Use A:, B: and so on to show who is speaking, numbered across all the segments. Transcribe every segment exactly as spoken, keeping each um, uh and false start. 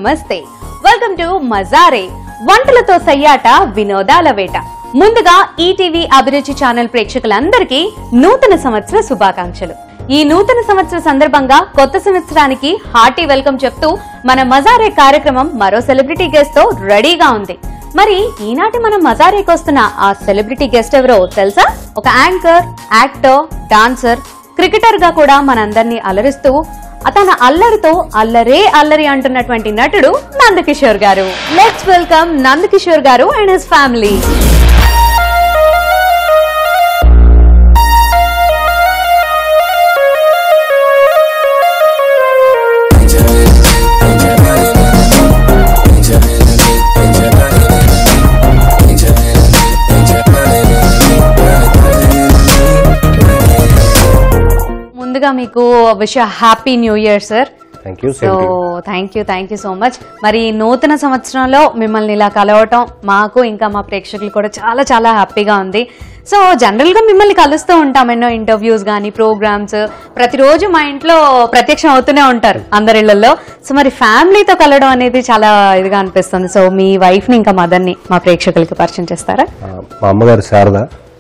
A: నమస్తే. Welcome to మజారే. వంటలతో సయ్యాట, వినోదాల వేట. ముందుగా ఈటీవీ అభిరుచి ఛానల్ ప్రేక్షకులందరికీ నూతన సంవత్సర శుభాకాంక్షలు. ఈ నూతన సంవత్సర సందర్భంగా కొత్త సంవత్సరానికి హార్టీ వెల్కమ్ చెప్తూ మన మజారే కార్యక్రమం మరో సెలబ్రిటీ గెస్ట్ తో రెడీగా ఉంది. మరి ఈనాటి మనం మజారేకి వస్తున్న ఆ సెలబ్రిటీ గెస్ట్ ఎవరో తెలుసా? ఒక యాంకర్, యాక్టర్, డాన్సర్, క్రికెటర్ గా కూడా మనందరినీ అలరిస్తూ తన అల్లరితో అల్లరే అల్లరి అంటున్నటువంటి నటుడు నందకిషోర్ గారు. లెట్స్ వెల్కమ్ నందకిషోర్ గారు అండ్ హిస్ ఫ్యామిలీ. ముందుగా మీకు wish happy new year sir. So thank you thank you so much. మరి నూతన సంవత్సరంలో మిమ్మల్ని ఇలా కలవటం మాకు ఇంకా మా ప్రేక్షకులు కూడా చాలా చాలా హ్యాపీగా ఉంది. సో జనరల్ గా మిమ్మల్ని కలుస్తూ ఉంటాం, ఎన్నో ఇంటర్వ్యూస్ కానీ ప్రోగ్రామ్స్, ప్రతిరోజు మా ఇంట్లో ప్రత్యక్షం అవుతూనే ఉంటారు అందరిళ్లలో. సో మరి ఫ్యామిలీతో కలవడం అనేది చాలా ఇదిగా అనిపిస్తుంది. సో మీ వైఫ్ ని ఇంకా మదర్ ని మా ప్రేక్షకులకి పరిచయం చేస్తారా?
B: మా అమ్మగారు శారద,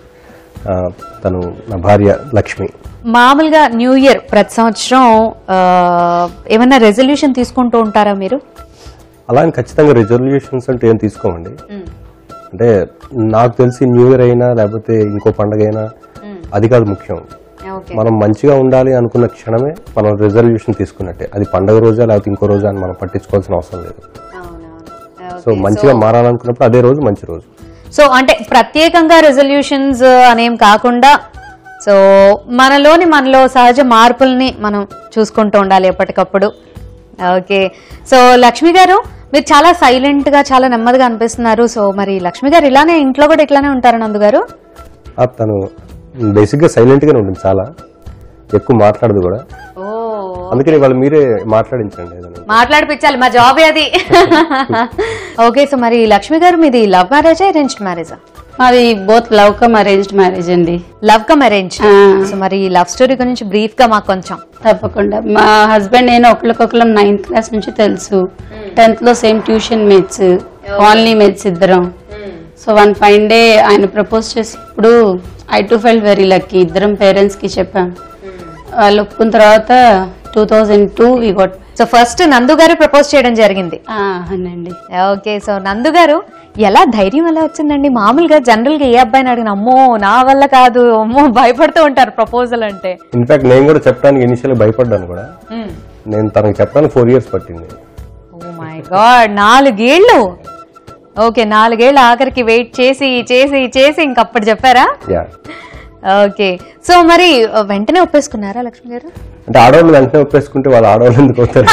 B: తను నా భార్య లక్ష్మి.
A: మామూలుగా న్యూ ఇయర్ ప్రతి సంవత్సరం ఏమన్నా రెజల్యూషన్ తీసుకుంటూ ఉంటారా మీరు?
B: అలా ఖచ్చితంగా రెజల్యూషన్స్ అంటే ఏం తీసుకోమండి. అంటే నాకు తెలిసి న్యూ ఇయర్ అయినా లేకపోతే ఇంకో పండుగ అయినా అది కాదు ముఖ్యం. మనం మంచిగా ఉండాలి అనుకున్న క్షణమే మనం రెజల్యూషన్ తీసుకున్నట్టే. అది పండుగ రోజా లేకపోతే ఇంకో రోజా అని మనం పట్టించుకోవాల్సిన అవసరం లేదు. సో మంచిగా మారాలనుకున్నప్పుడు అదే రోజు మంచి రోజు.
A: సో అంటే ప్రత్యేకంగా రెజల్యూషన్స్ అనేం కాకుండా సో మనలోని మనలో సహజ మార్పుల్ని మనం చూసుకుంటూ ఉండాలి ఎప్పటికప్పుడు. ఓకే. సో లక్ష్మి గారు, మీరు చాలా సైలెంట్ గా చాలా నెమ్మదిగా అనిపిస్తున్నారు. సో మరి లక్ష్మి గారు ఇలానే ఇంట్లో కూడా ఇట్లానే ఉంటారు నందు గారు?
B: తను బేసిక్ గా సైలెంట్ గానే ఉంటుంది, చాలా ఎక్కువ మాట్లాడదు కూడా. అందుకని వాళ్ళు మీరే మాట్లాడించండి,
A: మాట్లాడిపించాలి, మా జాబే అది. ఓకే. సో మరి లక్ష్మి గారు, మీది లవ్ మ్యారేజా అరేంజ్డ్ మ్యారేజా?
C: మాది both love come arranged marriage అండి.
A: Love come arrange. సో మరి లవ్ స్టోరీ గురించి బ్రీఫ్ గా మాకు కొంచెం.
C: తప్పకుండా. మా హస్బెండ్ నేను ఒకరికొకరం నైన్త్ క్లాస్ నుంచి తెలుసు. టెన్త్ లో same tuition mates, only mates ఇద్దరం. సో వన్ ఫైన్ డే ఆయన ప్రపోజ్ చేసినప్పుడు I too felt very lucky. ఇద్దరం పేరెంట్స్ కి చెప్పాం. వాళ్ళు ఒప్పుకున్న తర్వాత two thousand two we got.
A: So first Nandu garu propose చేయడం జరిగింది.
C: అవునండి.
A: ఓకే. సో నందు గారు ఎలా ధైర్యం ఎలా వచ్చిందండి? మామూలుగా జనరల్ గా ఏ అబ్బాయిని అడిగిన అమ్మో నా వల్ల కాదు, అమ్మో భయపడుతూ ఉంటారు ప్రపోజల్ అంటే.
B: ఇన్ఫాక్ట్ నేను కూడా చెప్పడానికి ఇనిషియల్ భయపడ్డాను కూడా. నేను తనకి చెప్పడానికి ఫోర్ ఇయర్స్ పట్టింది.
A: ఓ మై గాడ్, నాలుగేళ్లు. ఓకే, నాలుగేళ్లు ఆఖరికి వెయిట్ చేసి చేసి చేసి ఇంకప్పుడు చెప్పారా? ఓకే. సో మరి వెంటనే ఒప్పేసుకున్నారా లక్ష్మి గారు?
B: అంటే ఆడవాళ్ళు వెంటనే ఒప్పేసుకుంటే వాళ్ళు ఆడవాళ్ళు ఎందుకు అవుతారు?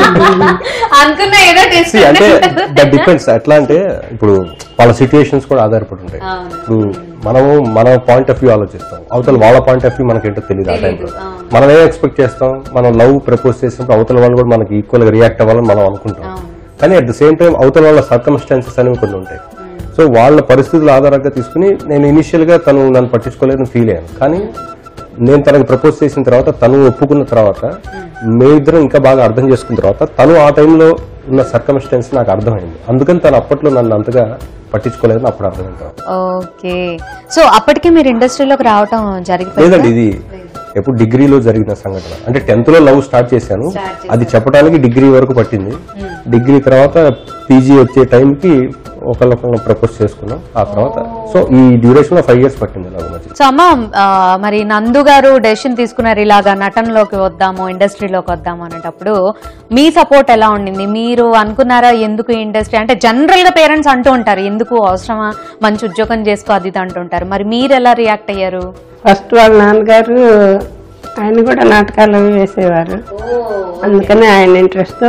A: అనుకున్నా ఏదో
B: అంటే దట్ డిపెండ్స్. ఎట్లా అంటే ఇప్పుడు వాళ్ళ సిచ్యుయేషన్స్ కూడా ఆధారపడి ఉంటాయి. ఇప్పుడు మనము మన పాయింట్ ఆఫ్ వ్యూ ఆలోచిస్తాం, అవతల వాళ్ళ పాయింట్ ఆఫ్ వ్యూ మనకి ఏంటో తెలియదు. ఆ టైంలో మనం ఏం ఎక్స్పెక్ట్ చేస్తాం, మనం లవ్ ప్రపోజ్ చేసినప్పుడు అవతల వాళ్ళు కూడా మనకి ఈక్వల్ గా రియాక్ట్ అవ్వాలని మనం అనుకుంటాం. కానీ అట్ ద సేమ్ టైం అవతల వాళ్ళ సర్కమ్స్టాన్సెస్ అనేవి కొన్ని ఉంటాయి. సో వాళ్ళ పరిస్థితుల ఆధారంగా తీసుకుని నేను ఇనిషియల్ గా తను నన్ను పట్టించుకోలేదని ఫీల్ అయ్యాను. కానీ నేను తనకు ప్రపోజ్ చేసిన తర్వాత, తను ఒప్పుకున్న తర్వాత, మేమిద్దరం ఇంకా బాగా అర్థం చేసుకున్న తర్వాత, తను ఆ టైంలో ఉన్న సర్కమ్స్టెన్స్ నాకు అర్థమైంది. అందుకని తను అప్పట్లో నన్ను అంతగా పట్టించుకోలేదని అప్పుడు అర్థమైంది.
A: ఓకే. సో అప్పటికే మీరు ఇండస్ట్రీలోకి రావటం జరిగింది?
B: లేదండి, ఇది ఎప్పుడు డిగ్రీలో జరిగిన సంఘటన. అంటే టెన్త్ లో లవ్ స్టార్ట్ చేశాను, అది చెప్పడానికి డిగ్రీ వరకు పట్టింది. డిగ్రీ తర్వాత పీజీ వచ్చే టైంకి ఒకళ్ళొకళ్ళు ప్రపోజ్ చేసుకున్నాం. ఆ తర్వాత సో ఈ డ్యూరేషన్ లో ఫైవ్ ఇయర్స్ పట్టింది.
A: సో అమ్మ, మరి నందు గారు డెసిషన్ తీసుకున్నారు ఇలాగా నటనలోకి వద్దాము, ఇండస్ట్రీలోకి వద్దాము అనేటప్పుడు మీ సపోర్ట్ ఎలా ఉండింది? మీరు అనుకున్నారా ఎందుకు ఇండస్ట్రీ అంటే? జనరల్ గా పేరెంట్స్ అంటూ ఉంటారు ఎందుకు అవసరమా, మంచి ఉద్యోగం చేసుకో అది అంటుంటారు. మరి మీరు ఎలా రియాక్ట్ అయ్యారు?
C: ఫస్ట్ వాళ్ళ నాన్నగారు ఆయన కూడా నాటకాలు వేసేవారు, అందుకని ఆయన ఇంట్రెస్ట్.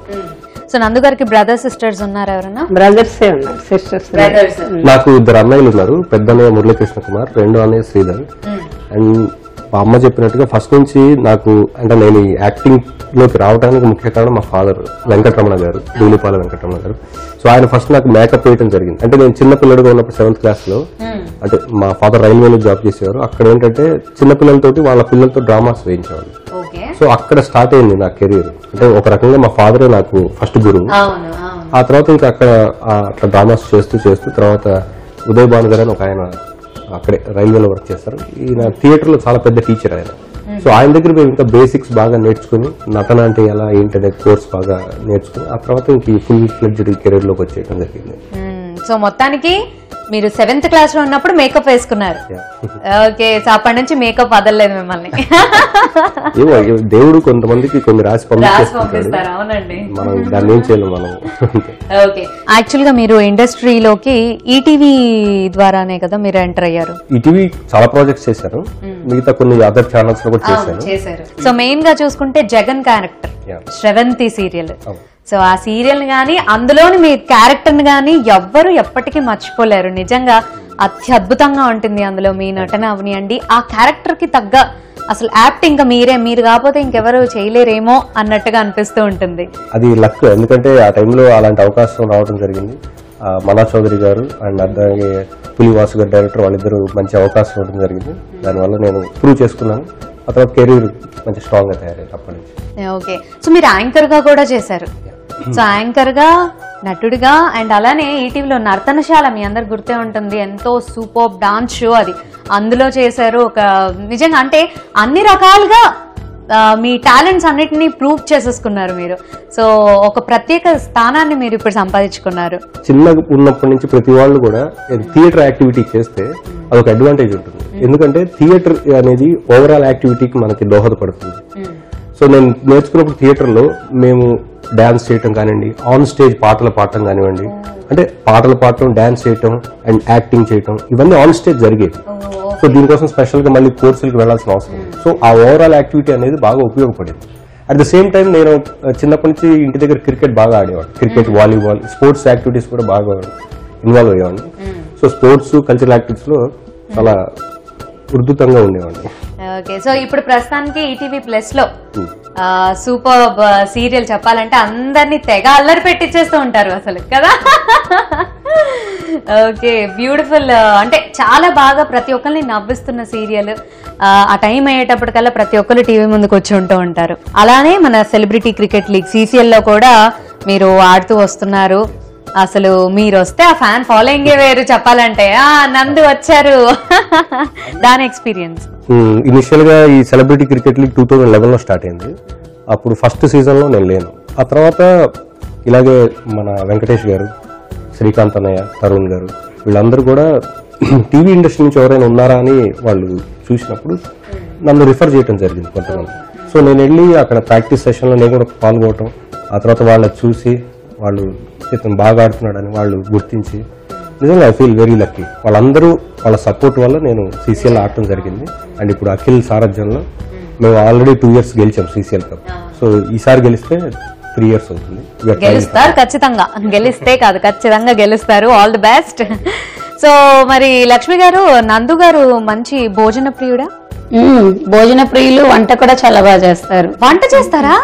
A: సో నందు గారికి బ్రదర్స్ సిస్టర్స్ ఉన్నారు ఎవరన్నా?
C: బ్రదర్స్ ఉన్నారు, సిస్టర్స్.
B: నాకు ఇద్దరు అన్నయ్యలు ఉన్నారు. పెద్ద అన్నయ్య మురళీకృష్ణ కుమార్, రెండో అన్నయ్య శ్రీధర్. అండ్ మా అమ్మ చెప్పినట్టుగా ఫస్ట్ నుంచి నాకు అంటే నేను ఈ యాక్టింగ్ లోకి రావడానికి ముఖ్య కారణం మా ఫాదర్ వెంకటరమణ గారు, దూలిపాల వెంకటరమణ గారు. సో ఆయన ఫస్ట్ నాకు మేకప్ వేయడం జరిగింది. అంటే నేను చిన్న పిల్లడిగా ఉన్నప్పుడు సెవెంత్ క్లాస్ లో, అంటే మా ఫాదర్ రైల్వేలో జాబ్ చేసేవారు. అక్కడ ఏంటంటే చిన్న పిల్లలతోటి వాళ్ళ పిల్లలతో డ్రామాస్ వేయించేవాళ్ళు. సో అక్కడ స్టార్ట్ అయింది నా కెరీర్. అంటే ఒక రకంగా మా ఫాదరే నాకు ఫస్ట్ గురువు. ఆ తర్వాత ఇంకా అక్కడ అట్లా డ్రామాస్ చేస్తూ చేస్తూ తర్వాత ఉదయ్ భాను గారు అని ఒక ఆయన అక్కడే రైల్వేలో వర్క్ చేస్తారు. ఈయన థియేటర్ లో చాలా పెద్ద టీచర్ ఆయన. సో ఆయన దగ్గర మేము ఇంకా బేసిక్స్ బాగా నేర్చుకుని నటన అంటే ఎలా ఏంటనే కోర్స్ బాగా నేర్చుకుని ఆ తర్వాత ఇంక ఫుల్ ఫ్లెడ్జ్డ్ కెరీర్ లోకి వచ్చేయడం జరిగింది.
A: సో మొత్తానికి మీరు సెవెంత్ క్లాస్ లో ఉన్నప్పుడు మేకప్ వేసుకున్నారు. ఓకే, సో అప్పటి నుంచి మేకప్ వదలలేదు మిమ్మల్ని.
B: దేవుడు కొంతమందికి కొన్ని రాసి పంపిస్తారు.
A: అవునండి,
B: మనం దాన్ని ఏం చేయలేం మనం.
A: ఓకే, యాక్చువల్ గా మీరు ఇండస్ట్రీలోకి ఈటీవీ ద్వారానే కదా మీరు ఎంటర్ అయ్యారు.
B: ఈటీవీ చాలా ప్రాజెక్ట్స్ చేశారు, మిగతా కొన్ని అదర్ ఛానల్స్ లో కూడా చేశాను.
A: చేశారు. సో మెయిన్ గా చూసుకుంటే Jagan character Sravanthi serial. So ఆ సీరియల్ గానీ అందులోని మీ క్యారెక్టర్ ని గానీ ఎవ్వరు ఎప్పటికీ మర్చిపోలేరు. నిజంగా అత్యద్భుతంగా ఉంటుంది అందులో మీ నటన అవనియండి. ఆ క్యారెక్టర్ కి తగ్గ అసలు యాక్ట్ ఇంకా మీరే, మీరు కాకపోతే ఇంకెవరు చేయలేరేమో అన్నట్టుగా అనిపిస్తూ ఉంటుంది.
B: అది లక్, ఎందుకంటే ఆ టైంలో అలాంటి అవకాశం రావడం జరిగింది. మనా చౌదరి గారు అండ్ అలాగే పులివాసు గారు డైరెక్టర్, వాళ్ళిద్దరు మంచి అవకాశం ఇవ్వడం జరిగింది. దానివల్ల నేను ప్రూవ్ చేసుకున్నాను. ఆ తర్వాత కెరీర్ మంచి స్ట్రాంగ్ గా తయారైంది అప్పటి నుంచి.
A: ఓకే, సో మీరు యాంకర్ గా కూడా చేశారు. సో యాంకర్ గా, నటుడిగా అండ్ అలానే ఈటీవీలో నర్తనశాల మీ అందరు గుర్తే ఉంటుంది, ఎంతో సూపర్ డాన్స్ షో అది, అందులో చేశారు. ఒక నిజంగా అంటే అన్ని రకాలుగా మీ టాలెంట్స్ అన్నిటినీ ప్రూవ్ చేసేసుకున్నారు మీరు. సో ఒక ప్రత్యేక స్థానాన్ని మీరు ఇప్పుడు సంపాదించుకున్నారు.
B: చిన్నగా ఉన్నప్పటి నుంచి ప్రతి వాళ్ళు కూడా థియేటర్ యాక్టివిటీ చేస్తే అదొక అడ్వాంటేజ్ ఉంటుంది. ఎందుకంటే థియేటర్ అనేది ఓవరాల్ యాక్టివిటీకి మనకి దోహదపడుతుంది. సో నేను నేర్చుకున్నప్పుడు థియేటర్ లో మేము డాన్స్ చేయటం కానివ్వండి, ఆన్ స్టేజ్ పాటలు పాడటం కానివ్వండి, అంటే పాటలు పాడటం, డాన్స్ చేయటం అండ్ యాక్టింగ్ చేయటం, ఇవన్నీ ఆన్ స్టేజ్ జరిగేది. సో దీనికోసం స్పెషల్ గా మళ్ళీ కోర్సులకు వెళ్లాల్సిన అవసరం లేదు. సో ఆ ఓవరాల్ యాక్టివిటీ అనేది బాగా ఉపయోగపడింది. అట్ ద సేమ్ టైం నేను చిన్నప్పటి నుంచి ఇంటి దగ్గర క్రికెట్ బాగా ఆడేవాడు. క్రికెట్, వాలీబాల్, స్పోర్ట్స్ యాక్టివిటీస్ కూడా బాగా ఇన్వాల్వ్ అయ్యేవాడిని. సో స్పోర్ట్స్, కల్చరల్ యాక్టివిటీస్ లో చాలా ఉధృతంగా ఉండేవాడిని.
A: ఓకే, సో ఇప్పుడు ప్రస్తుతానికి ఈటీవీ ప్లస్ లో సూపర్ సీరియల్ చెప్పాలంటే అందరినీ తెగ అల్లరి పెట్టించేస్తూ ఉంటారు అసలు కదా. Okay, beautiful. అంటే చాలా బాగా ప్రతి ఒక్కరిని నవ్విస్తున్న సీరియల్. ఆ టైం అయ్యేటప్పటికల్లా ప్రతి ఒక్కరు టీవీ ముందుకు వచ్చి ఉంటూ ఉంటారు. అలానే మన సెలబ్రిటీ క్రికెట్ లీగ్ సీసీఎల్ లో కూడా మీరు ఆడుతూ వస్తున్నారు. అసలు మీరు వస్తే ఆ ఫ్యాన్ ఫాలోయింగే వేరు చెప్పాలంటే. ఆ నందు వచ్చారు, దాని ఎక్స్పీరియన్స్.
B: ఇనిషియల్ గా ఈ celebrity cricket league two thousand eleven లో స్టార్ట్ అయింది. అప్పుడు ఫస్ట్ సీజన్ లో నేను లేను. ఆ తర్వాత ఇలాగే మన వెంకటేష్ గారు, శ్రీకాంత్ అన్నయ్య, తరుణ్ గారు, వీళ్ళందరూ కూడా టీవీ ఇండస్ట్రీ నుంచి ఎవరైనా ఉన్నారా అని వాళ్ళు చూసినప్పుడు నన్ను రిఫర్ చేయడం జరిగింది కొంతమంది. సో నేను వెళ్ళి అక్కడ ప్రాక్టీస్ సెషన్ లో నేను కూడా పాల్గొనటం, ఆ తర్వాత వాళ్ళని చూసి వాళ్ళు ఇతను బాగా ఆడుతున్నాడని వాళ్ళు గుర్తించి, నిజంగా ఐ ఫీల్ వెరీ లక్కీ. వాళ్ళందరూ వాళ్ళ సపోర్ట్ వల్ల నేను సీసీఎల్ ఆడటం జరిగింది. అండ్ ఇప్పుడు అఖిల్ సారథ్యంలో మేము ఆల్రెడీ టూ ఇయర్స్ గెలిచాం సీసీఎల్ కప్. సో ఈసారి గెలిస్తే త్రీ ఇయర్స్ అవుతుంది.
A: గెలుస్తారు ఖచ్చితంగా, గెలిస్తే కాదు ఖచ్చితంగా గెలుస్తారు. All the best. సో మరి లక్ష్మి గారు, నందు గారు మంచి భోజన ప్రియుడా?
C: భోజన ప్రియులు, వంట కూడా చాలా బాగా చేస్తారు.
A: వంట చేస్తారా?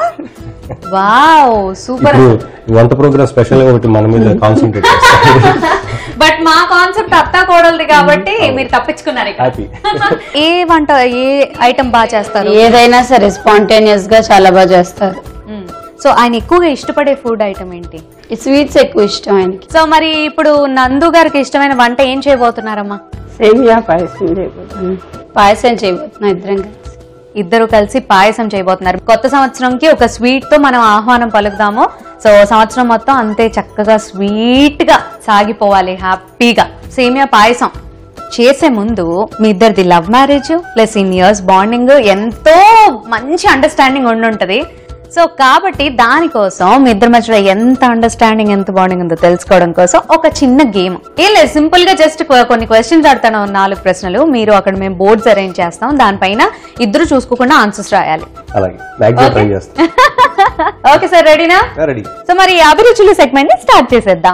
A: Wow, super.
B: వంట ప్రోగ్రామ్ స్పెషల్ గా ఒకటి మన మీద కాన్సన్ట్రేట్ చేస్తారు.
A: బట్ మా కాన్సెప్ట్ అత్తా కోడలది కాబట్టి మీరు తప్పించుకున్నారు. ఏ వంట, ఏ ఐటమ్ బాగా చేస్తారు?
C: ఏదైనా సరే స్పాంటేనియస్ గా చాలా బాగా చేస్తారు.
A: సో ఆయన ఎక్కువగా ఇష్టపడే ఫుడ్ ఐటమ్ ఏంటి?
C: స్వీట్స్ ఎక్కువ ఇష్టం ఆయనకి.
A: సో మరి ఇప్పుడు నందు గారికి ఇష్టమైన వంట ఏం చేయబోతున్నారమ్మా?
C: సేమియా పాయసం చేయబోతున్నా. పాయసం చేయబోతున్నా. ఇద్దరం కలిసి
A: ఇద్దరు కలిసి పాయసం చేయబోతున్నారు. కొత్త సంవత్సరంకి ఒక స్వీట్ తో మనం ఆహ్వానం పలుకుదాము. సో సంవత్సరం మొత్తం అంతే చక్కగా స్వీట్ గా సాగిపోవాలి, హ్యాపీగా. సేమియా పాయసం చేసే ముందు మీ ఇద్దరిది love marriage plus in years bonding, ఎంతో మంచి అండర్స్టాండింగ్ ఉండుంటది. సో కాబట్టి దానికోసం మీ ఇద్దరి మధ్యలో ఎంత అండర్స్టాండింగ్, ఎంత బాండింగ్ ఉందో తెలుసుకోవడం కోసం ఒక చిన్న గేమ్. ఏం లేదు, సింపుల్ గా జస్ట్ కొన్ని క్వశ్చన్స్ అడతాను, నాలుగు ప్రశ్నలు. మీరు అక్కడ మేము బోర్డ్స్ అరేంజ్ చేస్తాం, దానిపైన ఇద్దరు చూసుకోకుండా ఆన్సర్స్ రాయాలి. ఓకే సార్, రెడీనా?
B: రెడీ.
A: సో మరి అభిరుచులు సెగ్మెంట్ ని స్టార్ట్ చేసేద్దాం.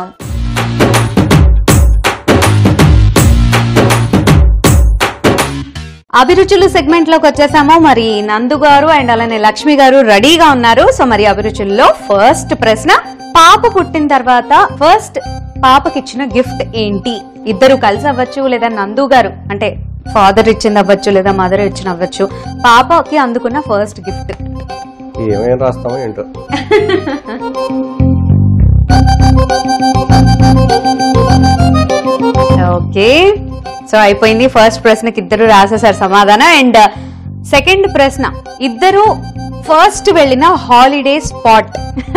A: అభిరుచులు సెగ్మెంట్ లోకి వచ్చేసాము. మరి నందు గారు అండ్ అలానే లక్ష్మి గారు రెడీగా ఉన్నారు. సో మరి అభిరుచుల్లో ఫస్ట్ ప్రశ్న, పాప పుట్టిన తర్వాత ఫస్ట్ పాపకి ఇచ్చిన గిఫ్ట్ ఏంటి? ఇద్దరు కలిసి అవ్వచ్చు, లేదా నందు గారు అంటే ఫాదర్ ఇచ్చింది అవ్వచ్చు, లేదా మదర్ ఇచ్చిన అవ్వచ్చు. పాపకి అందుకున్న ఫస్ట్ గిఫ్ట్
B: ఏమేం రాస్తామో ఏంటో.
A: ఓకే, సో అయిపోయింది. ఫస్ట్ ప్రశ్నకి ఇద్దరు రాసేసారు సమాధానం. అండ్ సెకండ్ ప్రశ్న, ఇద్దరు ఫస్ట్ వెళ్ళిన హాలిడే స్పాట్.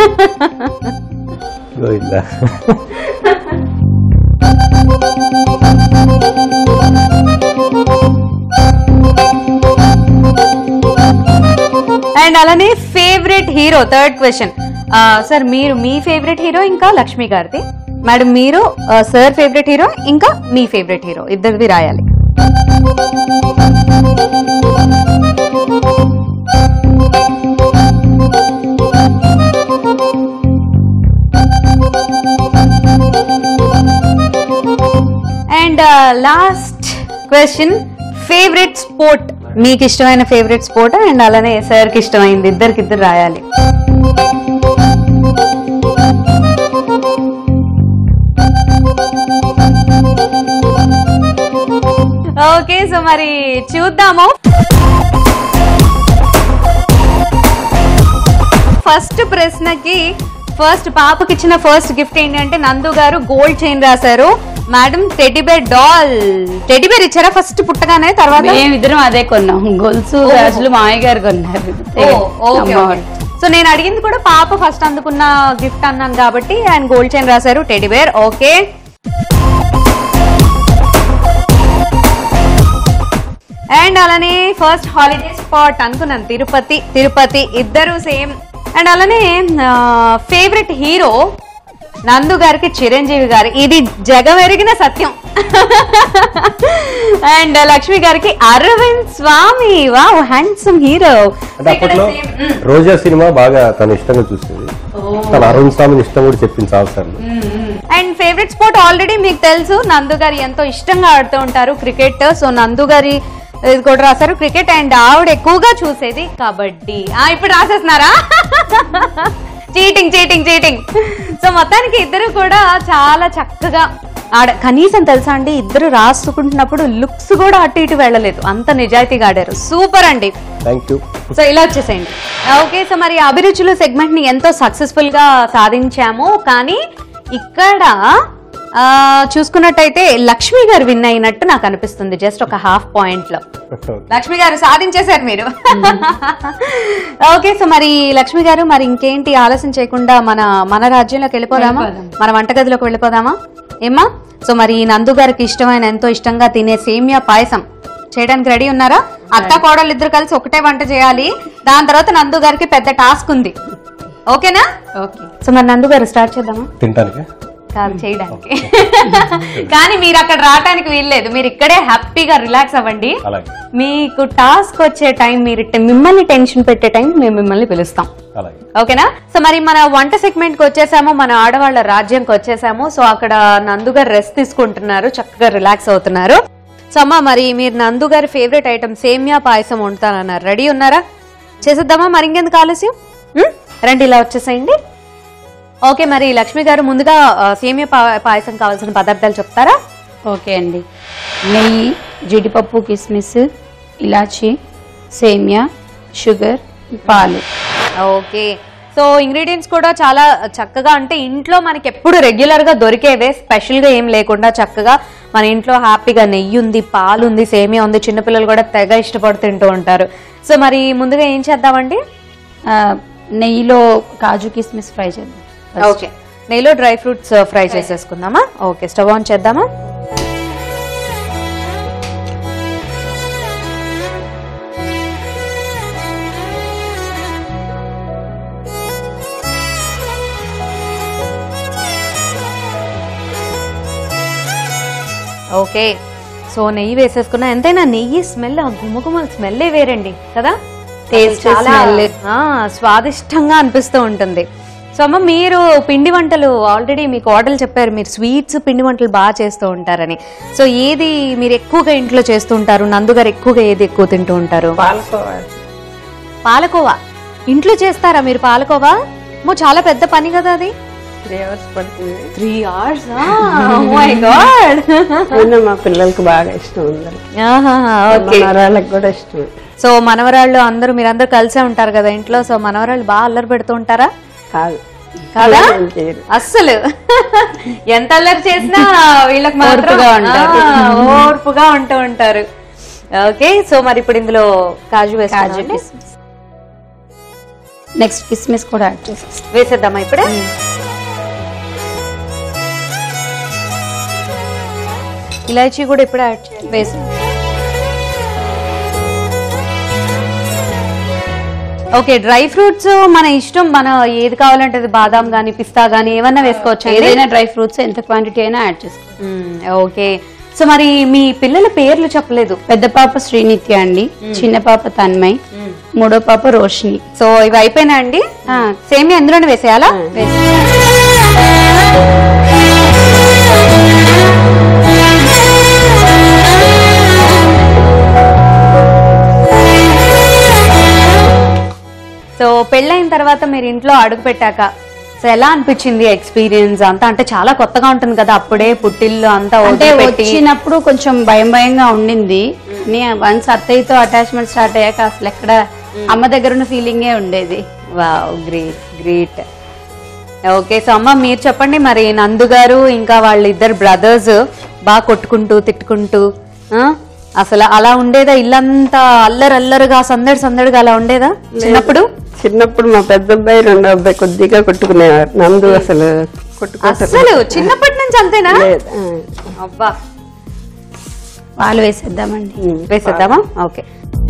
A: అండ్ అలానే favourite hero. Third question, sir మీరు మీ ఫేవరెట్ హీరో, ఇంకా లక్ష్మి గారిది. మేడం మీరు సార్ ఫేవరెట్ హీరో, ఇంకా మీ ఫేవరెట్ హీరో, ఇద్దరిది రాయాలి. And last question, favourite sport. మీకు ఇష్టమైన ఫేవరెట్ స్పోర్ట్ అండ్ అలానే సార్కి ఇష్టమైంది, ఇద్దరికి ఇద్దరు రాయాలి. ఓకే, సో మరి చూద్దాము. ఫస్ట్ ప్రశ్నకి ఫస్ట్ పాపకి ఇచ్చిన ఫస్ట్ గిఫ్ట్ ఏంటంటే నందు గారు గోల్డ్ చైన్ రాశారు. Madam teddy bear doll. టెడ్డీబేర్ ఇచ్చారా ఫస్ట్ పుట్టగానే? తర్వాత
C: మేమిద్దరం అదే కొన్నాం. గొలుసు గాజులు మామయ్య గారు కొన్నారు.
A: సో నేను అడిగింది కూడా పాప ఫస్ట్ అందుకున్న గిఫ్ట్ అన్నాను కాబట్టి ఆయన గోల్డ్ చైన్ రాశారు, టెడ్డీబేర్. ఓకే, అండ్ అలానే ఫస్ట్ హాలిడే స్పాట్ అనుకున్నాను తిరుపతి. తిరుపతి ఇద్దరు సేమ్. అండ్ అలానే ఫేవరెట్ హీరో నందు గారికి చిరంజీవి గారు, ఇది జగమెరిగిన సత్యం. అండ్ లక్ష్మి గారికి Arvind Swamy. Wow, handsome hero.
B: అప్పట్లో రోజా సినిమా బాగా తను ఇష్టంగా చూసేది. తన అరవింద్ స్వామిని ఇష్టం కూడా చెప్పింది చాలా సార్లు.
A: అండ్ ఫేవరెట్ స్పోర్ట్ ఆల్రెడీ మీకు తెలుసు, నందు గారు ఎంతో ఇష్టంగా ఆడుతూ ఉంటారు క్రికెట్. సో నందు గారి ఇది కూడా రాశారు క్రికెట్. అండ్ ఆవిడ ఎక్కువగా చూసేది కబడ్డీ. ఇప్పుడు రాసేస్తున్నారా? Cheating cheating cheating. సో మొత్తానికి ఇద్దరు కూడా చాలా చక్కగా ఆడ. కనీసం తెలుసా అండి, ఇద్దరు రాసుకుంటున్నప్పుడు లుక్స్ కూడా అటు ఇటు వెళ్ళలేదు, అంత నిజాయితీగా ఆడారు. సూపర్ అండి.
B: Thank you.
A: సో ఇలా వచ్చేసేయండి. ఓకే, సో మరి అభిరుచులు సెగ్మెంట్ ని ఎంతో సక్సెస్ఫుల్ గా సాధించాము. కానీ ఇక్కడ చూసుకున్నట్టయితే లక్ష్మి గారు విన్ అయినట్టు నాకు అనిపిస్తుంది, జస్ట్ ఒక హాఫ్ పాయింట్ లో. లక్ష్మి గారు సాధించేశారు మీరు. ఓకే, సో మరి లక్ష్మి గారు మరి ఇంకేంటి ఆలస్యం చేయకుండా మన మన రాజ్యంలోకి వెళ్ళిపోదామా? మన వంటగదిలోకి వెళ్ళిపోదామా ఏమ్మా? సో మరి నందు గారికి ఇష్టమైన ఎంతో ఇష్టంగా తినే సేమియా పాయసం చేయడానికి రెడీ ఉన్నారా? అత్త కోడలు ఇద్దరు కలిసి ఒకటే వంట చేయాలి. దాని తర్వాత నందు గారికి పెద్ద టాస్క్ ఉంది. ఓకేనా? ఓకే, సో మరి నందు గారు స్టార్ట్ చేద్దామా?
B: తినడానికి
A: కాదు, చేయడానికి. కానీ మీరు అక్కడ రావడానికి వీల్లేదు, మీరు ఇక్కడే హ్యాపీగా రిలాక్స్ అవ్వండి. మీకు టాస్క్ వచ్చే టైం, మీరు మిమ్మల్ని టెన్షన్ పెట్టే టైం మేము మిమ్మల్ని పిలుస్తాం. ఓకేనా? సో మరి మన వంట సెగ్మెంట్ కి వచ్చేసాము, మన ఆడవాళ్ళ రాజ్యంకి వచ్చేసాము. సో అక్కడ నందు గారు రెస్ట్ తీసుకుంటున్నారు, చక్కగా రిలాక్స్ అవుతున్నారు. సో అమ్మ మరి మీరు నందు గారి ఫేవరెట్ ఐటమ్ సేమియా పాయసం వండుతానన్నారు, రెడీ ఉన్నారా? చేసేద్దామా? మరి ఇంకెందుకు ఆలస్యం, రండి ఇలా వచ్చేసేయండి. ఓకే, మరి లక్ష్మి గారు ముందుగా సేమియా పాయసం కావాల్సిన పదార్థాలు చెప్తారా?
C: ఓకే అండి, నెయ్యి, జీడిపప్పు, కిస్మిస్, ఇలాచి, సేమియా, షుగర్, పాలు.
A: ఓకే, సో ఇంగ్రీడియంట్స్ కూడా చాలా చక్కగా, అంటే ఇంట్లో మనకి ఎప్పుడు రెగ్యులర్ గా దొరికేవే, స్పెషల్ గా ఏం లేకుండా చక్కగా మన ఇంట్లో హ్యాపీగా నెయ్యి ఉంది, పాలు ఉంది, సేమియా ఉంది. చిన్నపిల్లలు కూడా తెగ ఇష్టపడుతుంటూ ఉంటారు. సో మరి ముందుగా ఏం చేద్దామండి?
C: నెయ్యిలో కాజు కిస్మిస్ ఫ్రై చేద్దాం.
A: ఓకే, నెయ్యిలో డ్రై ఫ్రూట్స్ ఫ్రై చేసేసుకుందామా? ఓకే, స్టవ్ ఆన్ చేద్దామా? ఓకే, సో నెయ్యి వేసేసుకున్నా. ఎంతైనా నెయ్యి స్మెల్, ఆ గుమ్మగుమ్మల స్మెల్ వేరండి కదా, టేస్ట్ చాలా స్వాదిష్టంగా అనిపిస్తూ ఉంటుంది. సో అమ్మ మీరు పిండి వంటలు ఆల్రెడీ మీకు ఆర్డర్లు చెప్పారు, మీరు స్వీట్స్ పిండి వంటలు బాగా చేస్తూ ఉంటారని. సో ఏది మీరు ఎక్కువగా ఇంట్లో చేస్తూ ఉంటారు? నందు గారు ఎక్కువగా ఏది ఎక్కువ తింటూ ఉంటారు?
D: పాలకోవా.
A: పాలకోవా ఇంట్లో చేస్తారా మీరు? పాలకోవా మో చాలా పెద్ద పని కదా అది.
D: త్రీ అవర్స్ పడుతుంది.
A: Three hours my god.
D: మా పిల్లలకి బాగా ఇష్టం అందరికి, వాళ్ళకి కూడా ఇష్టం.
A: సో మనవరాళ్ళు అందరూ మీరందరూ కలిసే ఉంటారు కదా ఇంట్లో. సో మనవరాళ్ళు బాగా అల్లరి పెడుతూ ఉంటారా?
D: కాదు
A: కదా అస్సలు. ఎంత అల్లరి చేసినా వీళ్ళకి మాత్రం ఓర్పుగా ఉంటూ ఉంటారు. ఓకే, సో మరి ఇప్పుడు ఇందులో కాజు వేసుకోవాలి.
C: నెక్స్ట్ కిస్మిస్ కూడా యాడ్ చేసేస్తాం.
A: వేసేద్దామా ఇప్పుడే? ఇలాచీ కూడా ఇప్పుడే యాడ్ చేయాలి. వేసి ఓకే, డ్రై ఫ్రూట్స్ మన ఇష్టం, మన ఏది కావాలంటే అది బాదాం గానీ పిస్తా గానీ ఏమన్నా వేసుకోవచ్చు.
C: ఏదైనా డ్రై ఫ్రూట్స్ ఎంత క్వాంటిటీ అయినా యాడ్ చేసుకోవచ్చు.
A: ఓకే, సో మరి మీ పిల్లల పేర్లు చెప్పలేదు.
C: పెద్ద పాప శ్రీనిత్య అండి, చిన్న పాప తన్మయ్, మూడో పాప రోషిని.
A: సో ఇవి అయిపోయినా అండి? సేమ్ ఎందులోనే వేసేయాలా? సో పెళ్ళైన తర్వాత మీరు ఇంట్లో అడుగు పెట్టాక సో ఎలా అనిపించింది ఎక్స్పీరియన్స్ అంతా? అంటే చాలా కొత్తగా ఉంటుంది కదా, అప్పుడే పుట్టిల్లు అంతా
C: అంటే వచ్చినప్పుడు కొంచెం భయం భయంగా ఉండింది. వన్స్ అత్తయ్యతో అటాచ్మెంట్ స్టార్ట్ అయ్యాక అసలు ఎక్కడ అమ్మ దగ్గర ఉన్న ఫీలింగే ఉండేది.
A: Wow, great great. Okay, so అమ్మ మీరు చెప్పండి మరి, నందు గారు ఇంకా వాళ్ళ ఇద్దరు బ్రదర్స్ బాగా కొట్టుకుంటూ తిట్టుకుంటూ అసలు అలా ఉండేదా? ఇల్లంతా అల్లరి అల్లరుగా సందడి సందడిగా అలా ఉండేదా చిన్నప్పుడు?
D: చిన్నప్పుడు మా పెద్ద అబ్బాయి రెండో అబ్బాయి కొద్దిగా కొట్టుకునేవారు. నందు అసలు
A: అసలు చిన్నప్పటి నుంచి అంతేనా? అబ్బా,
C: పాలు వేసేద్దామండి.
A: వేసేద్దామా? ఓకే.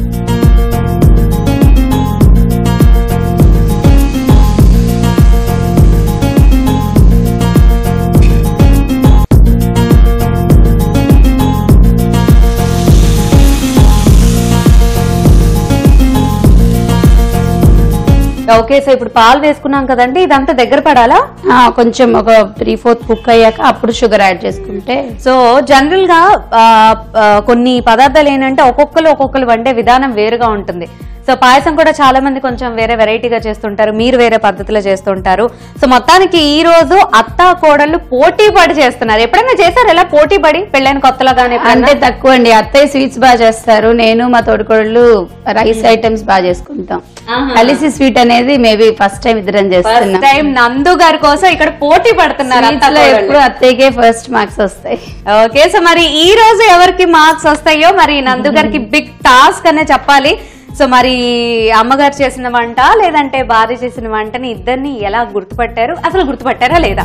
A: ఓకే, సో ఇప్పుడు పాలు వేసుకున్నాం కదండి, ఇదంతా దగ్గర పడాలా?
C: కొంచెం ఒక త్రీ ఫోర్త్ కుక్ అయ్యాక అప్పుడు షుగర్ యాడ్ చేసుకుంటే.
A: సో జనరల్ గా కొన్ని పదార్థాలు ఏంటంటే ఒక్కొక్కరు ఒక్కొక్కరు వండే విధానం వేరుగా ఉంటుంది. సో పాయసం కూడా చాలా మంది కొంచెం వేరే వెరైటీగా చేస్తుంటారు, మీరు వేరే పద్ధతిలో చేస్తుంటారు. సో మొత్తానికి ఈ రోజు అత్త కోడళ్ళు పోటీ పడి చేస్తున్నారు. ఎప్పుడైనా చేశారు ఎలా పోటీ పడి పెళ్ళైన కొత్తలో? కానీ
C: అంటే తక్కువ అండి. అత్తయ్య స్వీట్స్ బాగా చేస్తారు, నేను మా తోడుకోడళ్ళు రైస్ ఐటమ్స్ బాగా చేసుకుంటాం. కలిసి స్వీట్ అనేది మేబీ ఫస్ట్ టైం ఇద్దరం చేస్తున్నాం.
A: టైం నందు గారి కోసం ఇక్కడ పోటీ పడుతున్నారు.
C: ఎప్పుడు అత్తయ్యకే ఫస్ట్ మార్క్స్ వస్తాయి.
A: ఓకే, సో మరి ఈ రోజు ఎవరికి మార్క్స్ వస్తాయో మరి నందు గారికి బిగ్ టాస్క్ అనే చెప్పాలి. సో మరి అమ్మగారు చేసిన వంట లేదంటే భార్య చేసిన వంటని ఇద్దరిని ఎలా గుర్తుపట్టారు? అసలు గుర్తుపట్టారా లేదా?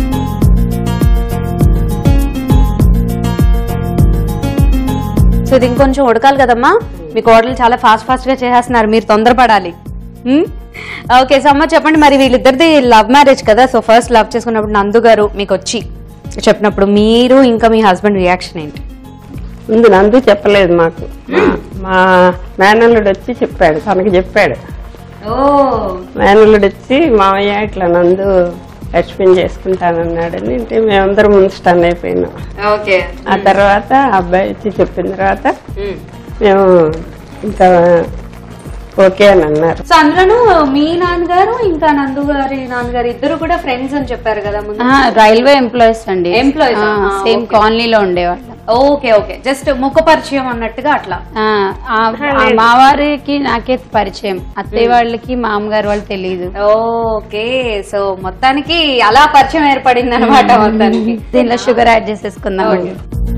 A: సో ఇది ఇంకొంచెం ఉడకాలి కదమ్మా. మీ కోడలు చాలా ఫాస్ట్ ఫాస్ట్ గా చేసేస్తున్నారు, మీరు తొందరపడాలి. ఓకే, సో అమ్మ చెప్పండి మరి, వీళ్ళిద్దరిది లవ్ మ్యారేజ్ కదా. సో ఫస్ట్ లవ్ చేసుకున్నప్పుడు నందు గారు మీకు వచ్చి చెప్పినప్పుడు మీరు ఇంకా మీ హస్బెండ్ రియాక్షన్ ఏంటి?
D: ముందు నందు చెప్పలేదు మాకు, మా మేనల్లుడు వచ్చి చెప్పాడు, తనకి చెప్పాడు. మేనల్లుడు వచ్చి మావయ్య ఇట్లా నందు లక్ష్మిని చేసుకుంటానన్నాడని అంటే మేమందరం ముందు స్టన్ అయిపోయినాం. ఆ తర్వాత అబ్బాయి వచ్చి చెప్పిన తర్వాత మేము ఇంకా ఓకే అని అన్నారు.
A: సో అందులోనూ మీ నాన్నగారు ఇంకా నందు గారి నాన్నగారు ఇద్దరు కూడా ఫ్రెండ్స్ అని చెప్పారు కదా ముందు?
C: రైల్వే ఎంప్లాయీస్ అండి.
A: ఎంప్లాయీస్
C: సేమ్ కాలనీలో ఉండేవాళ్ళు.
A: ఓకే ఓకే, జస్ట్ ముఖ పరిచయం అన్నట్టుగా అట్లా.
C: మా వారికి నాకే పరిచయం, అత్తయ్య వాళ్ళకి మామగారు వాళ్ళు తెలియదు.
A: ఓకే, సో మొత్తానికి అలా పరిచయం ఏర్పడింది అనమాట. మొత్తానికి
C: దీనిలో షుగర్ యాడ్ చేసేసుకుందామండి.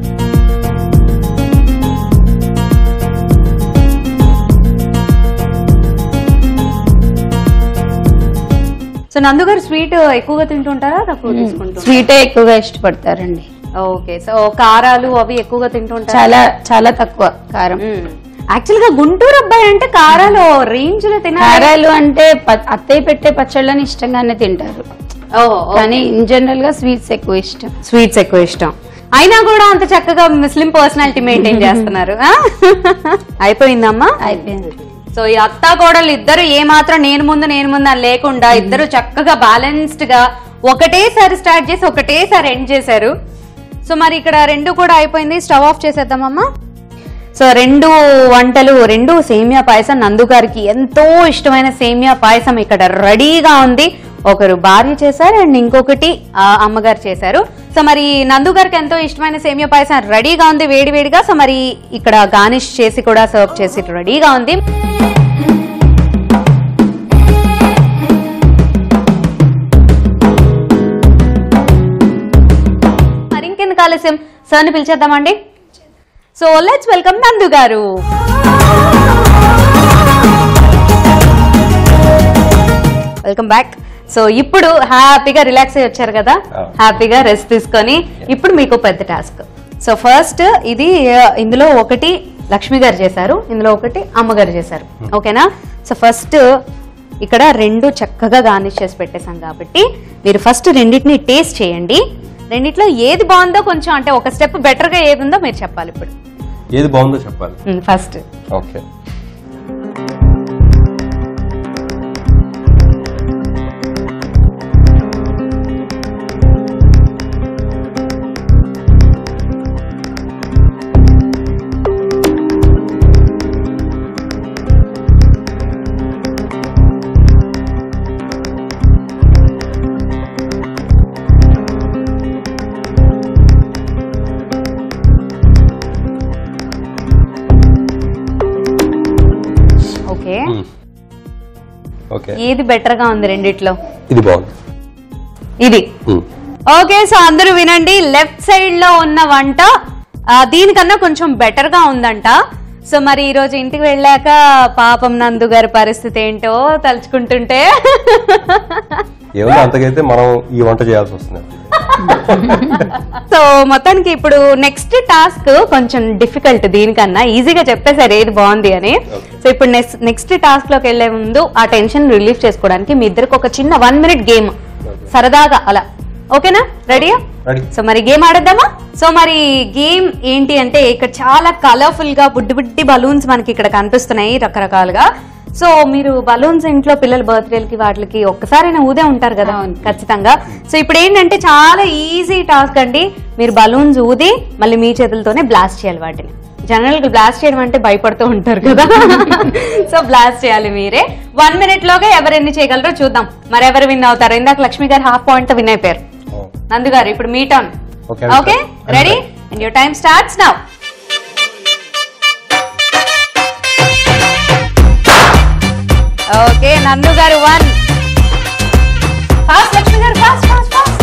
A: సో నందు గారు స్వీట్ ఎక్కువగా తింటుంటారా తక్కువ తీసుకుంటారా?
C: స్వీటే ఎక్కువగా ఇష్టపడతారండి.
A: ఓకే, సో కారాలు అవి ఎక్కువగా తింటుంటారు?
C: చాలా చాలా తక్కువ కారం.
A: యాక్చువల్ గా గుంటూరు అబ్బాయి అంటే కారాలు రేంజ్ లో తినాలి.
C: కారాలు అంటే అత్తయ్య పెట్టే పచ్చళ్ళని ఇష్టంగానే తింటారు, కానీ ఇన్ జనరల్ గా స్వీట్స్ ఎక్కువ ఇష్టం.
A: స్వీట్స్ ఎక్కువ ఇష్టం అయినా కూడా అంత చక్కగా ముస్లిం పర్సనాలిటీ మెయింటైన్ చేస్తున్నారు. అయిపోయిందమ్మా?
C: అయిపోయింది.
A: సో ఈ అత్త కోడలు ఇద్దరు ఏ మాత్రం నేను ముందు నేను ముందు అని లేకుండా ఇద్దరు చక్కగా బ్యాలెన్స్డ్ గా ఒకటేసారి స్టార్ట్ చేసి ఒకటేసారి ఎండ్ చేశారు. సో మరి ఇక్కడ రెండు కూడా అయిపోయింది, స్టవ్ ఆఫ్ చేసేద్దామమ్మా. సో రెండు వంటలు, రెండు సేమియా పాయసం, నందు గారికి ఎంతో ఇష్టమైన సేమియా పాయసం ఇక్కడ రెడీగా ఉంది. ఒకరు భార్య చేశారు అండ్ ఇంకొకటి అమ్మగారు చేశారు. సో మరి నందు గారికి ఎంతో ఇష్టమైన సేమియా పాయసం రెడీగా ఉంది వేడి వేడిగా. సో మరి ఇక్కడ గార్నిష్ చేసి కూడా సర్వ్ చేసి రెడీగా ఉంది. మరి ఇంకెందుకు ఆలస్యం, సార్ని పిలిచేద్దామండి. సో లెట్స్ వెల్కమ్ నందు గారు. Welcome back. సో ఇప్పుడు హ్యాపీగా రిలాక్స్ అయ్యి వచ్చారు కదా, హ్యాపీగా రెస్ట్ తీసుకొని ఇప్పుడు మీకు పెద్ద టాస్క్. సో ఫస్ట్ ఇది ఇందులో ఒకటి లక్ష్మి గారు చేశారు, ఇందులో ఒకటి అమ్మగారు చేశారు, ఓకేనా? సో ఫస్ట్ ఇక్కడ రెండు చక్కగా గార్నిష్ చేసి పెట్టేశాం కాబట్టి మీరు ఫస్ట్ రెండింటిని టేస్ట్ చేయండి. రెండిట్లో ఏది బాగుందో కొంచెం అంటే ఒక స్టెప్ బెటర్ గా ఏది ఉందో మీరు చెప్పాలి. ఇప్పుడు
B: ఏది బాగుందో చెప్పాలి
A: ఫస్ట్.
B: ఓకే,
A: ఏది బెటర్ గా ఉంది రెండిట్లో?
B: ఇది బాగుంది,
A: ఇది. ఓకే, సో అందరూ వినండి, లెఫ్ట్ సైడ్ లో ఉన్న వంట దీనికన్నా కొంచెం బెటర్ గా ఉందంట. సో మరి ఈ రోజు ఇంటికి వెళ్ళాక పాపం నందు గారి పరిస్థితి ఏంటో తలుచుకుంటుంటే
B: ఏమో అంతకైతే మనం ఈ వంట చేయాల్సి వస్తుంది.
A: సో మొత్తానికి ఇప్పుడు నెక్స్ట్ టాస్క్ కొంచెం డిఫికల్ట్, దీనికన్నా ఈజీగా చెప్పేసారు ఏది బాగుంది అని. సో ఇప్పుడు నెక్స్ట్ నెక్స్ట్ టాస్క్ లోకి వెళ్లే ముందు ఆ టెన్షన్ రిలీఫ్ చేసుకోవడానికి మీ ఇద్దరికి ఒక చిన్న వన్ మినిట్ గేమ్ సరదాగా అలా, ఓకేనా? రెడీయా? సో మరి గేమ్ ఆడేద్దామా? సో మరి గేమ్ ఏంటి అంటే ఇక్కడ చాలా కలర్ఫుల్ గా బుడ్డి బుడ్డి బలూన్స్ మనకి ఇక్కడ కనిపిస్తున్నాయి రకరకాలుగా. సో మీరు బలూన్స్ ఇంట్లో పిల్లల బర్త్డేలకి వాటికి ఒక్కసారైనా ఊదే ఉంటారు కదా ఖచ్చితంగా. సో ఇప్పుడు ఏంటంటే చాలా ఈజీ టాస్క్ అండి. మీరు బలూన్స్ ఊది మళ్ళీ మీ చేతులతోనే బ్లాస్ట్ చేయాలి వాటిని. జనరల్ గా బ్లాస్ట్ చేయడం అంటే భయపడుతూ ఉంటారు కదా, సో బ్లాస్ట్ చేయాలి మీరే. వన్ మినిట్ లోగా ఎవరు ఎన్ని చేయగలరో చూద్దాం. మరి ఎవరు విన్ అవుతారు? ఇందాక లక్ష్మి గారు హాఫ్ పాయింట్ తో విన్ అయిపోయారు. నందు గారు ఇప్పుడు మీ turn. Okay, ready? And your time starts now. Okay, Nandu garu one. Fast Lakshmi గారు, ఫాస్ట్ ఫాస్ట్ ఫాస్ట్.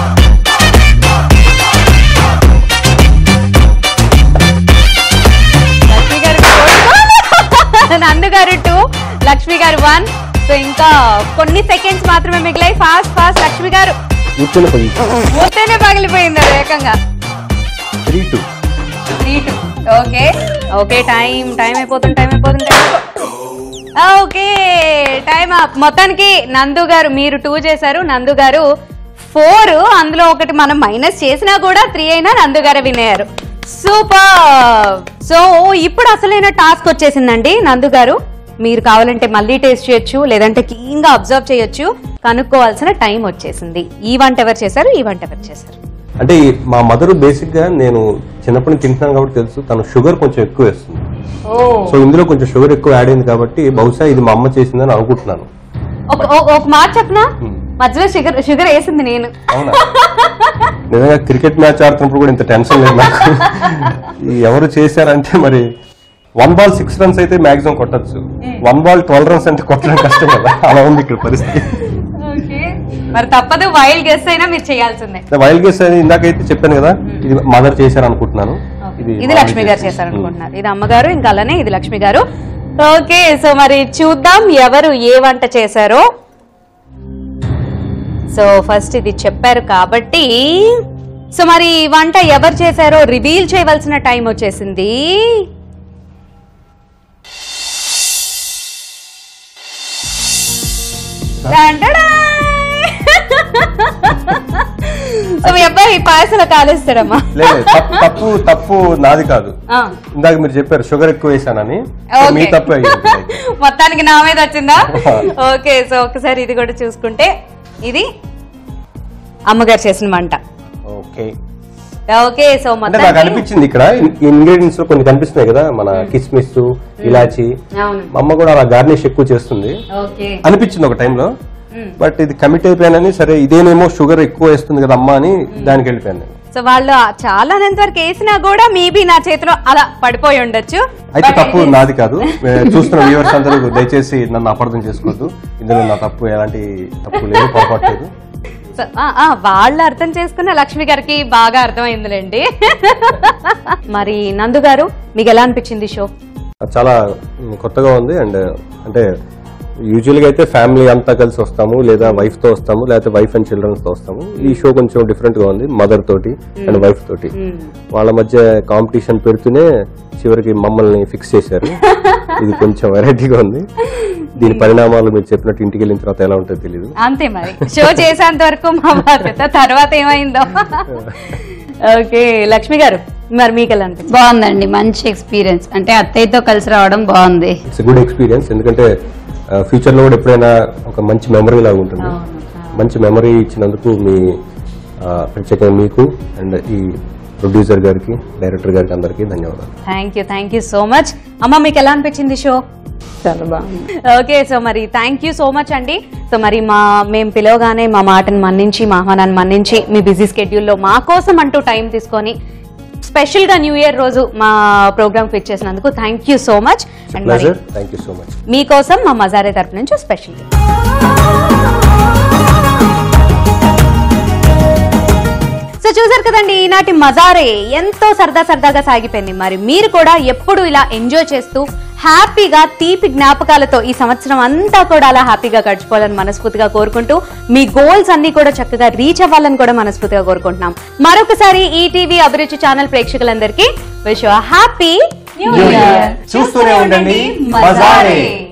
A: లక్ష్మి గారు నందు గారు టూ, లక్ష్మి గారు వన్. సో ఇంకా కొన్ని సెకండ్స్ మాత్రమే మిగిలాయి. ఫాస్ట్ ఫాస్ట్ లక్ష్మి గారు. మూతేనే పగిలిపోయింది ఏకంగా.
B: Three two
A: three two okay okay time time అయిపోతుంది టైం అయిపోతుంది ఓకే టైం అప్. మొత్తానికి నందు గారు మీరు టూ చేశారు, నందు గారు ఫోర్. అందులో ఒకటి మనం మైనస్ చేసినా కూడా త్రీ అయినా నందు గారు విన్ అయ్యారు. సూపర్. సో ఇప్పుడు అసలైన టాస్క్ వచ్చేసిందండి. నందు గారు మీరు కావాలంటే మళ్ళీ టేస్ట్ చేయొచ్చు, లేదంటే క్లీన్ గా అబ్జర్వ్ చేయొచ్చు. కనుక్కోవాల్సిన టైం వచ్చేసింది. ఈ వంట ఎవరు చేశారు, ఈ వంట ఎవరు చేశారు?
B: అంటే మా మదర్ బేసిక్ గా నేను చిన్నప్పటి నుంచి తింటున్నాను కాబట్టి తెలుసు, తను షుగర్ కొంచెం ఎక్కువ వేస్తుంది. సో ఇందులో కొంచెం షుగర్ ఎక్కువ యాడ్ అయింది కాబట్టి బహుశా ఇది మా అమ్మ చేసిందని అనుకుంటున్నాను.
A: ఒక మాట చెప్పనా, మధ్యలో షుగర్ షుగర్ వేసింది నేను.
B: అవునా? నిజంగా క్రికెట్ మ్యాచ్ ఆడుతున్నప్పుడు కూడా ఇంత టెన్షన్ లేదు నాకు. ఎవరు చేశారంటే మరి వన్ బాల్ సిక్స్ రన్స్ అయితే మాక్సిమం కొట్టచ్చు, వన్ బాల్ ట్వెల్వ్ రన్స్ అంటే కొట్టడం కష్టం కదా, అలా ఉంది ఇక్కడ పరిస్థితి.
A: మరి తప్పదు, వైల్డ్ గెస్ అయినా మీరు చేయాల్సిందే.
B: వైల్డ్ గెస్ అని ఇందాకైతే చెప్పాను కదా, ఇది మదర్ చేశారు అనుకుంటున్నాను.
A: ఇది లక్ష్మి గారు చేశారు అనుకుంటున్నారు. ఇది అమ్మగారు, ఇంకా అలానే ఇది లక్ష్మి గారు. ఓకే, సో మరి చూద్దాం ఎవరు ఏ వంట చేశారో. సో ఫస్ట్ ఇది చెప్పారు కాబట్టి సో మరి వంట ఎవరు చేశారో రివీల్ చేయవలసిన టైం వచ్చేసింది. సో మీ అబ్బాయి పాయసంలో కాలేస్తాడమ్మా.
B: లేదు తప్పు తప్పు తప్పు నాది కాదు. ఇందాక మీరు చెప్పారు షుగర్ ఎక్కువ వేసానని, మీ తప్పు అయ్యింది.
A: మొత్తానికి నా మీద వచ్చిందా? ఓకే, సో ఒకసారి ఇది కూడా చూసుకుంటే ఇది అమ్మగారు చేసిన వంట.
B: ఓకే
A: ఓకే, సో
B: అంటే నాకు అనిపించింది ఇక్కడ ఇంగ్రీడియంట్స్ లో కొన్ని కనిపిస్తున్నాయి కదా, మన కిస్మిస్, ఇలాచి. మా అమ్మ కూడా అలా గార్నిష్ ఎక్కువ చేస్తుంది అనిపించింది ఒక టైంలో. బట్ ఇది కమిట్ అయిపోయానని, సరే ఇదేనేమో షుగర్ ఎక్కువ వేస్తుంది కదా అమ్మ అని దానికి వెళ్ళిపోయాను.
A: సో వాళ్ళు చాలా అనేంత వరకు వేసినా కూడా మేబీ నా చేతిలో అలా పడిపోయి ఉండొచ్చు.
B: అయితే తప్పు నాది కాదు. చూస్తున్న వ్యూవర్స్ అందరూ దయచేసి నన్ను అపార్థం చేసుకోవద్దు. ఇందులో నా తప్పు ఎలాంటి తప్పు లేదు, పొరపాటు లేదు.
A: వాళ్ళు అర్థం చేసుకున్న లక్ష్మి గారికి బాగా అర్థమైందిలేండి. మరి నందు గారు, మీకు ఎలా అనిపించింది షో?
B: చాలా కొత్తగా ఉంది. అండ్ అంటే యూజువల్ గా అయితే ఫ్యామిలీ అంతా కలిసి వస్తాము, లేదా వైఫ్ తో వస్తాము, లేకపోతే వైఫ్ అండ్ చిల్డ్రన్స్ తో వస్తాము. ఈ షో కొంచెం డిఫరెంట్ గా ఉంది. మదర్ తోటి అండ్ వైఫ్ తోటి వాళ్ళ మధ్య కాంపిటీషన్ పెడుతూనే చివరికి మమ్మల్ని ఫిక్స్ చేశారు. ఇది కొంచెం వెరైటీగా ఉంది. దీని పరిణామాలు మీరు చెప్పినట్టు ఇంటికి వెళ్ళిన తర్వాత ఎలా ఉంటుందో తెలియదు.
A: అంతే, మరి షో చేసేంత వరకు మా బాధ్యత, తర్వాత ఏమైందో. ఓకే లక్ష్మి గారు, మరి మీకు ఎలా అనిపించింది?
C: బాగుందండి, మంచి ఎక్స్పీరియన్స్. అంటే అత్తయ్యతో కలిసి రావడం బాగుంది.
B: It's good experience. ఎందుకంటే ఫ్యూచర్ లో కూడా ఎప్పుడైనా ఒక మంచి మెమరీ లాగా ఉంటుంది. మంచి మెమరీ ఇచ్చినందుకు మీ ప్రత్యేకంగా మీకు అండ్ ఈ ప్రొడ్యూసర్ గారికి, డైరెక్టర్ గారికి అందరికి ధన్యవాదాలు.
A: Thank you thank you so much. అమ్మ, మీకు ఎలా అనిపించింది షో?
D: చాలా బాగుంది.
A: ఓకే, సో మరి థ్యాంక్ యూ సో మచ్ అండి. సో మరి మా మేము పిలవగానే మా మాటను మన్నించి, మా ఆహ్వానాన్ని మన్నించి, మీ బిజీ స్కెడ్యూల్లో మా కోసం అంటూ టైం తీసుకొని స్పెషల్ గా న్యూ ఇయర్ రోజు మా ప్రోగ్రామ్ ఫిట్ చేసినందుకు thank you so much. And మరి మీకోసం మా మజారే తరపు నుంచి స్పెషల్. సో చూసారు కదండి, ఈనాటి మజారే ఎంతో సరదా సరదాగా సాగిపోయింది. మరి మీరు కూడా ఎప్పుడు ఇలా ఎంజాయ్ చేస్తూ హ్యాపీగా తీపి జ్ఞాపకాలతో ఈ సంవత్సరం అంతా కూడా అలా హ్యాపీగా గడిచిపోవాలని మనస్ఫూర్తిగా కోరుకుంటూ, మీ గోల్స్ అన్ని కూడా చక్కగా రీచ్ అవ్వాలని కూడా మనస్ఫూర్తిగా కోరుకుంటున్నాం. మరొకసారి ఈటీవీ అభిరుచి ఛానల్ ప్రేక్షకులందరికీ wish you happy new year.
B: చూస్తూనే ఉండండి మజారే.